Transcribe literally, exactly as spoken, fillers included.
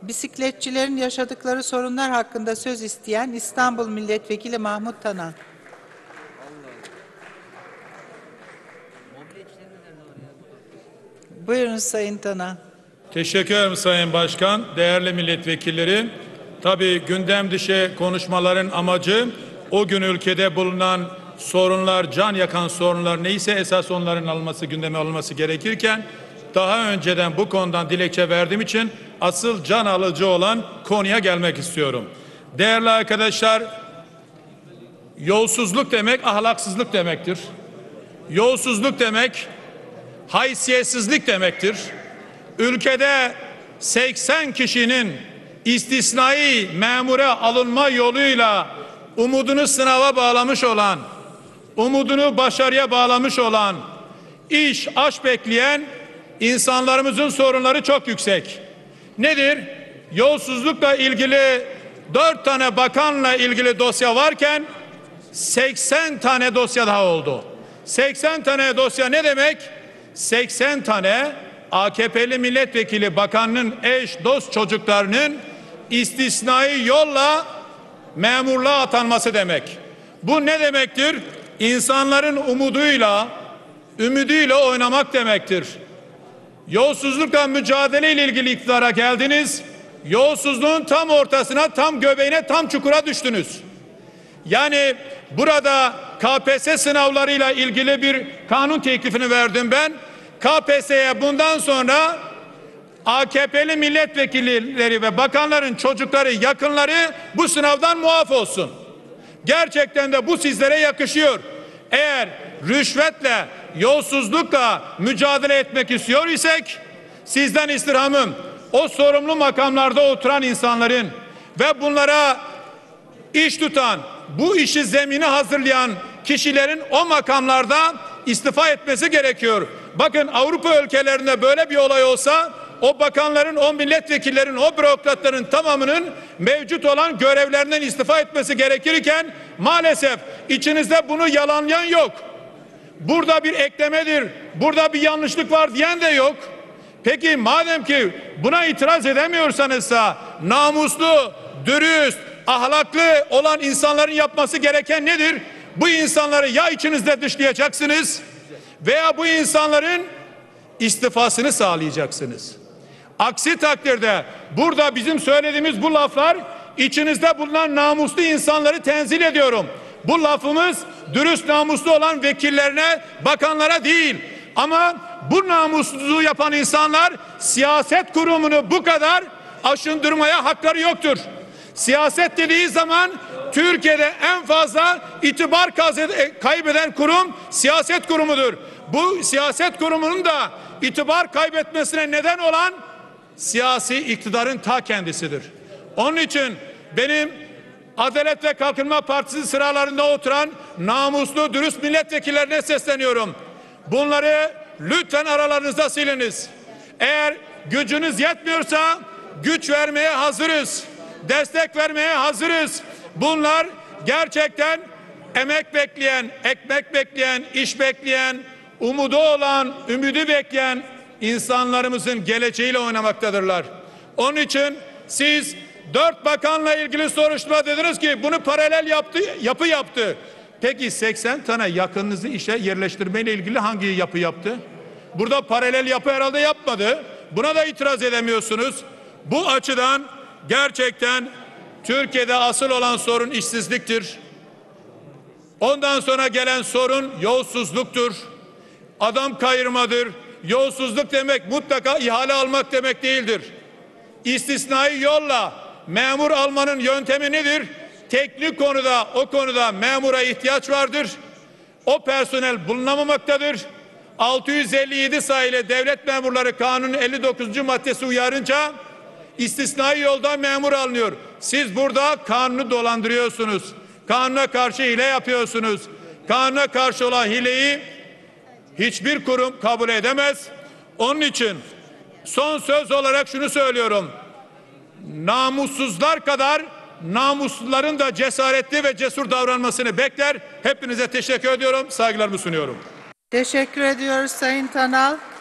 Bisikletçilerin yaşadıkları sorunlar hakkında söz isteyen İstanbul Milletvekili Mahmut Tanan. Buyurun Sayın Tanan. Teşekkür ederim Sayın Başkan. Değerli milletvekilleri, tabii gündem dışı konuşmaların amacı o gün ülkede bulunan sorunlar, can yakan sorunlar neyse esas onların alınması, gündeme alınması gerekirken daha önceden bu konudan dilekçe verdiğim için asıl can alıcı olan konuya gelmek istiyorum. Değerli arkadaşlar, yolsuzluk demek ahlaksızlık demektir. Yolsuzluk demek haysiyetsizlik demektir. Ülkede seksen kişinin istisnai memure alınma yoluyla umudunu sınava bağlamış olan, umudunu başarıya bağlamış olan, iş, aş bekleyen insanlarımızın sorunları çok yüksek. Nedir? Yolsuzlukla ilgili dört tane bakanla ilgili dosya varken seksen tane dosya daha oldu. seksen tane dosya ne demek? seksen tane A K P'li milletvekili bakanının eş, dost çocuklarının istisnai yolla memurluğa atanması demek. Bu ne demektir? İnsanların umuduyla, ümidiyle oynamak demektir. Yolsuzlukla mücadele ile ilgili iktidara geldiniz. Yolsuzluğun tam ortasına, tam göbeğine, tam çukura düştünüz. Yani burada K P S S sınavlarıyla ilgili bir kanun teklifini verdim ben. K P S S'ye bundan sonra A K P'li milletvekilleri ve bakanların çocukları, yakınları bu sınavdan muaf olsun. Gerçekten de bu sizlere yakışıyor. Eğer rüşvetle, yolsuzlukla mücadele etmek istiyor isek, sizden istirhamım o sorumlu makamlarda oturan insanların ve bunlara iş tutan, bu işi zemini hazırlayan kişilerin o makamlarda istifa etmesi gerekiyor. Bakın Avrupa ülkelerinde böyle bir olay olsa o bakanların, o milletvekillerin, o bürokratların tamamının mevcut olan görevlerinden istifa etmesi gerekirken maalesef içinizde bunu yalanlayan yok. Burada bir eklemedir, burada bir yanlışlık var diyen de yok. Peki madem ki buna itiraz edemiyorsanızsa namuslu, dürüst, ahlaklı olan insanların yapması gereken nedir? Bu insanları ya içinizde dışlayacaksınız veya bu insanların istifasını sağlayacaksınız. Aksi takdirde burada bizim söylediğimiz bu laflar içinizde bulunan namuslu insanları tenzil ediyorum. Bu lafımız dürüst, namuslu olan vekillerine, bakanlara değil. Ama bu namussuzluğu yapan insanlar siyaset kurumunu bu kadar aşındırmaya hakları yoktur. Siyaset dediği zaman Türkiye'de en fazla itibar kaybeden kurum siyaset kurumudur. Bu siyaset kurumunun da itibar kaybetmesine neden olan siyasi iktidarın ta kendisidir. Onun için benim Adalet ve Kalkınma Partisi sıralarında oturan namuslu, dürüst milletvekillerine sesleniyorum. Bunları lütfen aralarınızda siliniz. Eğer gücünüz yetmiyorsa güç vermeye hazırız. Destek vermeye hazırız. Bunlar gerçekten emek bekleyen, ekmek bekleyen, iş bekleyen, umudu olan, ümidi bekleyen insanlarımızın geleceğiyle oynamaktadırlar. Onun için siz dört bakanla ilgili soruşturma dediniz ki bunu paralel yaptı, yapı yaptı. Peki seksen tane yakınınızı işe yerleştirmeyle ilgili hangi yapı yaptı? Burada paralel yapı herhalde yapmadı. Buna da itiraz edemiyorsunuz. Bu açıdan gerçekten Türkiye'de asıl olan sorun işsizliktir. Ondan sonra gelen sorun yolsuzluktur. Adam kayırmadır. Yolsuzluk demek mutlaka ihale almak demek değildir. İstisnai yolla memur almanın yöntemi nedir? Teknik konuda, o konuda memura ihtiyaç vardır. O personel bulunamamaktadır. altı yüz elli yedi sayılı Devlet Memurları Kanunu elli dokuzuncu maddesi uyarınca istisnai yoldan memur alınıyor. Siz burada kanunu dolandırıyorsunuz. Kanuna karşı hile yapıyorsunuz. Kanuna karşı olan hileyi hiçbir kurum kabul edemez. Onun için son söz olarak şunu söylüyorum. Namussuzlar kadar namusluların da cesaretli ve cesur davranmasını bekler. Hepinize teşekkür ediyorum. Saygılarımı sunuyorum. Teşekkür ediyoruz Sayın Tanal.